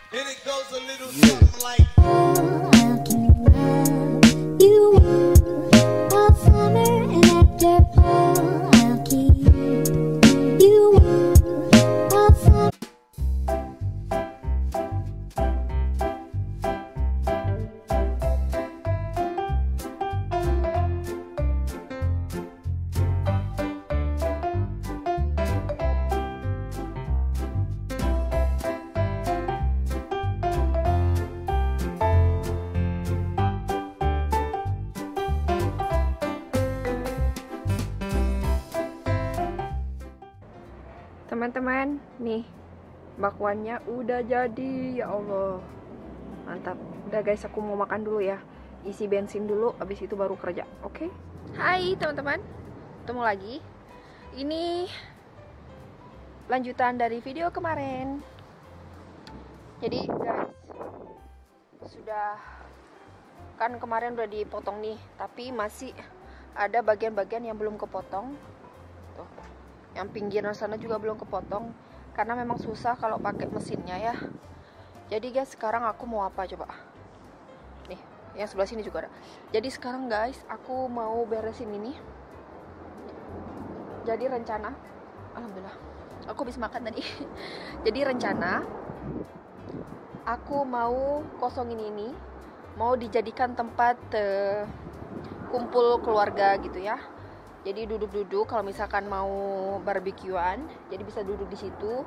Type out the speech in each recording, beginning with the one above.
And it goes a little something like I'll keep you warm all summer, and after fall, I'll keep you warm all summer. Teman-teman, nih bakwannya udah jadi, ya Allah, mantap. Udah guys, aku mau makan dulu ya, isi bensin dulu, abis itu baru kerja. Oke? Hai teman-teman, ketemu lagi. Ini lanjutan dari video kemarin. Jadi guys, sudah kan kemarin udah dipotong nih, tapi masih ada bagian-bagian yang belum kepotong. Tuh, yang pinggiran sana juga belum kepotong karena memang susah kalau pakai mesinnya ya. Jadi guys, sekarang aku mau apa coba? Nih, yang sebelah sini juga ada. Jadi sekarang guys, aku mau beresin ini. Jadi rencana, alhamdulillah, aku habis makan tadi. Jadi rencana, aku mau kosongin ini, mau dijadikan tempat kumpul keluarga gitu ya. Jadi duduk-duduk kalau misalkan mau barbekyuan, jadi bisa duduk di situ.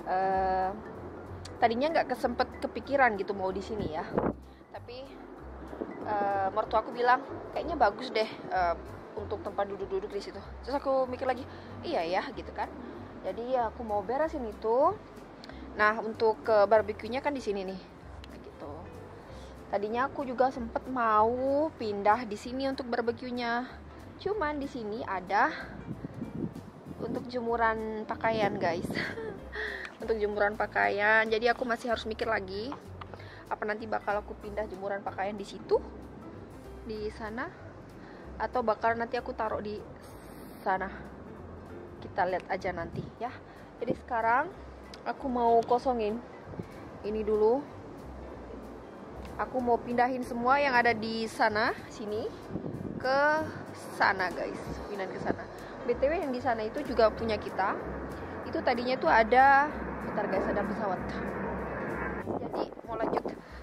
Tadinya nggak kesempet kepikiran gitu mau di sini ya, tapi mertua aku bilang kayaknya bagus deh untuk tempat duduk-duduk di situ. Terus aku mikir lagi, iya ya gitu kan. Jadi ya aku mau beresin itu. Nah untuk barbekyunya kan di sini nih, gitu. Tadinya aku juga sempet mau pindah di sini untuk barbekyunya. Cuman di sini ada untuk jemuran pakaian guys. Untuk jemuran pakaian. Jadi aku masih harus mikir lagi apa nanti bakal aku pindah jemuran pakaian di situ, di sana, atau bakal nanti aku taruh di sana. Kita lihat aja nanti ya. Jadi sekarang aku mau kosongin ini dulu. Aku mau pindahin semua yang ada di sana sini ke sana guys, pindahin ke sana. BTW yang di sana itu juga punya kita. Itu tadinya tuh ada, bentar guys, ada pesawat. Jadi mau lanjut.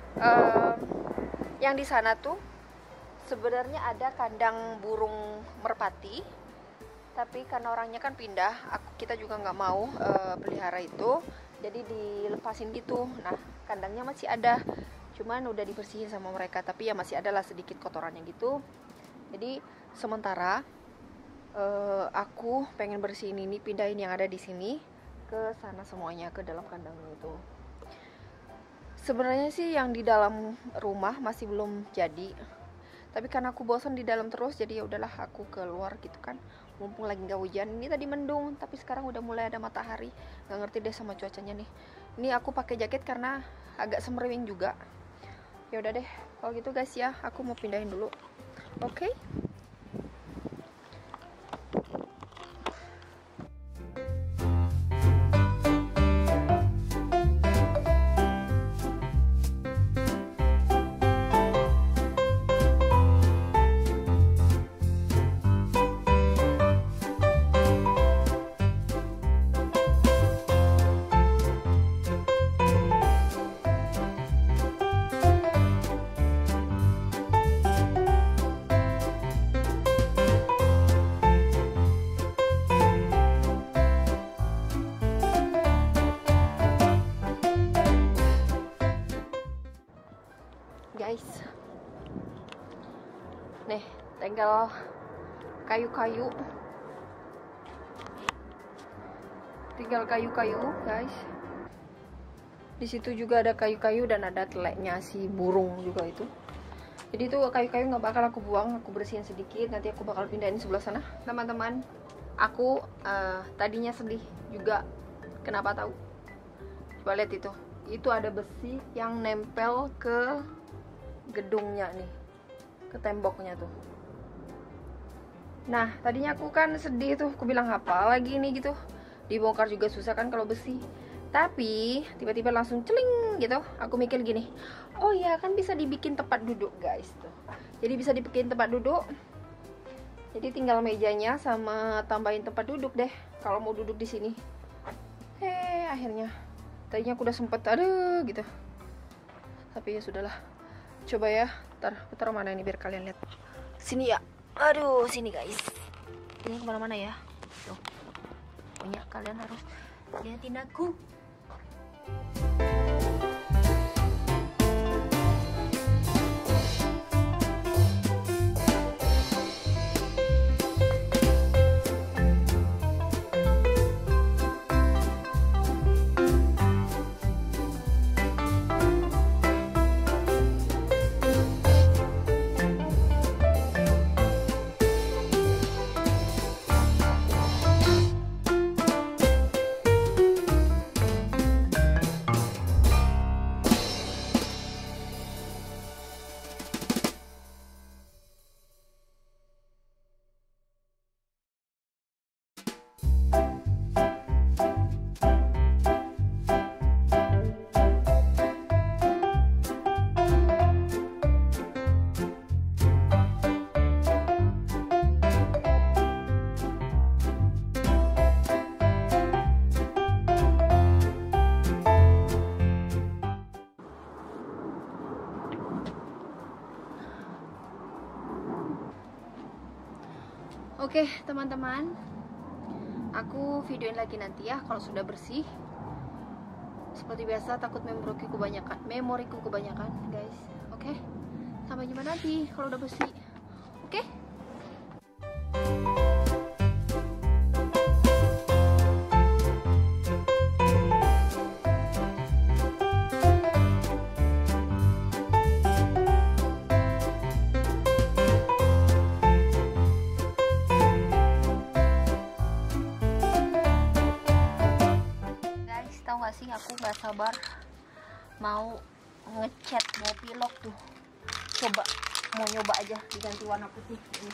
Yang di sana tuh sebenarnya ada kandang burung merpati, tapi karena orangnya kan pindah, kita juga nggak mau pelihara itu, jadi dilepasin gitu. Nah kandangnya masih ada, cuman udah dibersihin sama mereka, tapi ya masih adalah sedikit kotorannya gitu. Jadi sementara aku pengen bersihin ini, pindahin yang ada di sini ke sana semuanya, ke dalam kandang itu. Sebenarnya sih yang di dalam rumah masih belum jadi, tapi karena aku bosan di dalam terus, jadi ya udahlah aku keluar gitu kan. Mumpung lagi nggak hujan. Ini tadi mendung, tapi sekarang udah mulai ada matahari. Nggak ngerti deh sama cuacanya nih. Ini aku pakai jaket karena agak semrewing juga. Ya udah deh, kalau gitu guys ya, aku mau pindahin dulu. Oke? Guys, nih tinggal kayu-kayu, guys. Di situ juga ada kayu-kayu dan ada teleknya si burung juga itu. Jadi itu kayu-kayu nggak bakal aku buang, aku bersihin sedikit, nanti aku bakal pindahin sebelah sana. Teman-teman, aku tadinya sedih juga. Kenapa tahu? Coba lihat itu ada besi yang nempel ke gedungnya nih, ke temboknya tuh. Nah tadinya aku kan sedih tuh, aku bilang apa lagi nih gitu, dibongkar juga susah kan kalau besi. Tapi tiba-tiba langsung celing gitu, aku mikir gini, oh ya kan bisa dibikin tempat duduk guys tuh. Jadi bisa dibikin tempat duduk. Jadi tinggal mejanya sama tambahin tempat duduk deh kalau mau duduk di sini. Akhirnya tadinya aku udah sempet aduh gitu. Tapi ya sudahlah. Coba ya, taruh mana ini biar kalian lihat. Sini ya. Aduh, sini guys. Ini kemana-mana ya. Tuh. Pokoknya kalian harus liatin aku. Oke teman-teman, aku videoin lagi nanti ya kalau sudah bersih. Seperti biasa takut memoriku kebanyakan guys. Oke, sampai jumpa nanti kalau udah bersih. Oke. Tahu gak sih, aku gak sabar mau ngecat, mau pilok tuh. Mau nyoba aja diganti warna putih ini.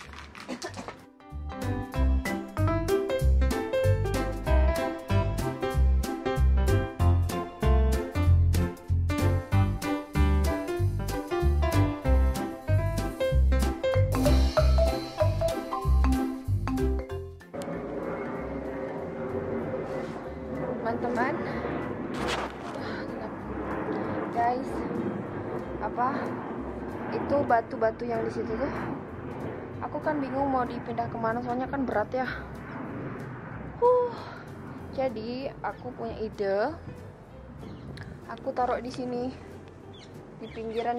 Teman-teman, guys, itu batu-batu yang di situ tuh, aku kan bingung mau dipindah kemana soalnya kan berat ya. Jadi aku punya ide, aku taruh di sini, di pinggiran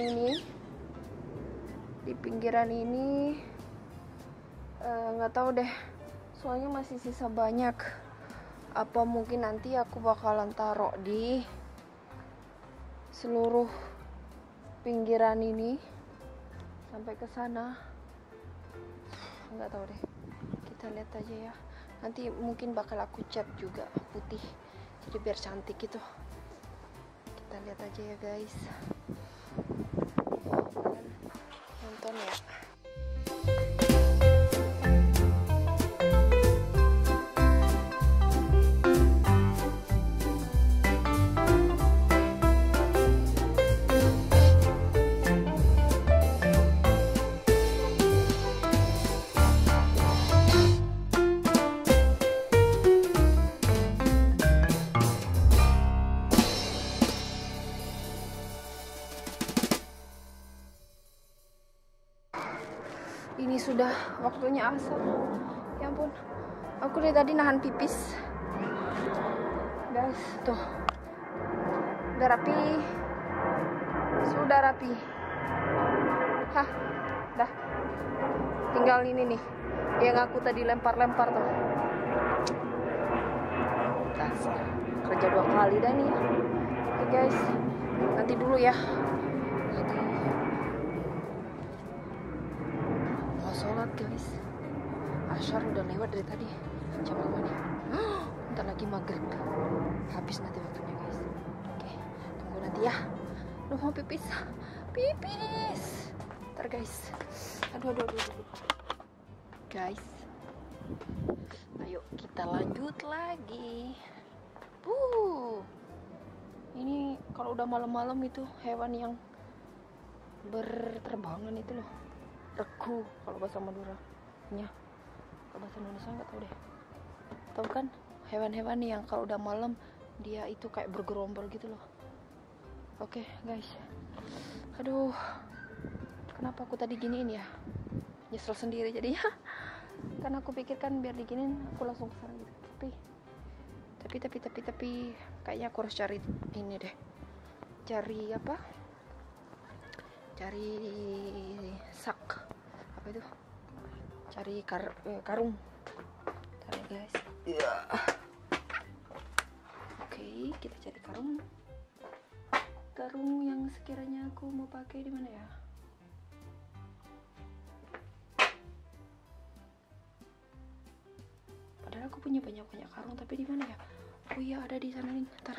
ini, nggak tahu deh, soalnya masih sisa banyak. Apa mungkin nanti aku bakalan taruh di seluruh pinggiran ini sampai ke sana, nggak tahu deh, kita lihat aja ya. Nanti mungkin bakal aku cat juga putih jadi biar cantik gitu. Kita lihat aja ya guys. Nonton ya. Ini sudah waktunya asar. Ya ampun, aku dari tadi nahan pipis guys. Tuh, udah rapi, sudah rapi. Hah, dah. Tinggal ini nih yang aku tadi lempar-lempar tuh. Dasar, kerja 2 kali dah nih. Oke guys, nanti dulu ya. Sholat guys, asyar udah lewat dari tadi. Jam berapa nih? Bentar lagi maghrib, habis nanti waktunya guys. Oke, tunggu nanti ya. Lu mau pipis? Ntar guys. Aduh. Guys, ayo kita lanjut lagi. Ini kalau kalau udah malam-malam itu hewan yang berterbangan itu loh, regu kalau bahasa Maduranya. Kalau bahasa Indonesia nggak tahu deh. Tahu kan hewan-hewan yang kalau udah malam dia itu kayak bergerombol gitu loh. Oke guys, aduh, kenapa aku tadi giniin ya, nyesel sendiri jadinya. Karena aku pikirkan biar diginin aku langsung kesana gitu. Tapi kayaknya aku harus cari ini deh, cari apa, cari sak apa itu, cari karung. Bentar ya guys. Oke, kita cari karung yang sekiranya aku mau pakai di mana ya. Padahal aku punya banyak karung, tapi di mana ya? Oh iya, ada di sana nih. Ntar.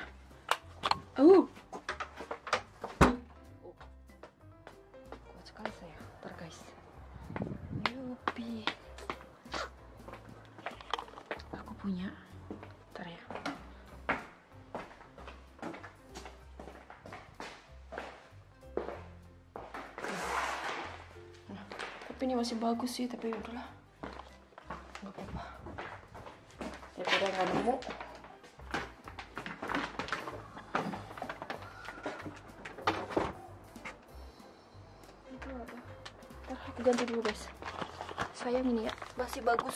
Kuat sekali saya. Ntar guys. Yupi. Aku punya. Ntar ya. Nah, tapi ini masih bagus sih, tapi udahlah. Nggak apa-apa. Daripada nggak nemu. Itu apa? Ntar aku ganti dulu guys. Sayang ini ya, masih bagus.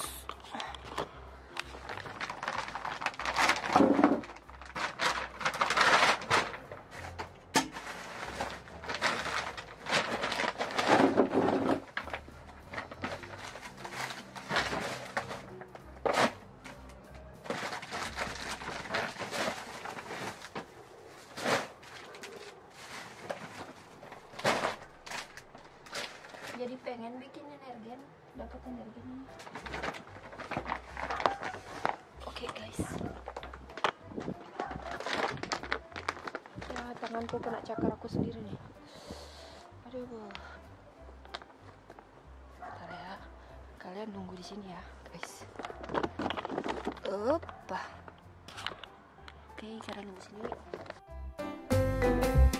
Jadi pengen bikin energen, dapat energinya. Oke guys. Ya, tanganku kena cakar aku sendiri nih. Aduh. Bentar ya. Kalian nunggu di sini ya, guys. Oke, kalian nunggu sini.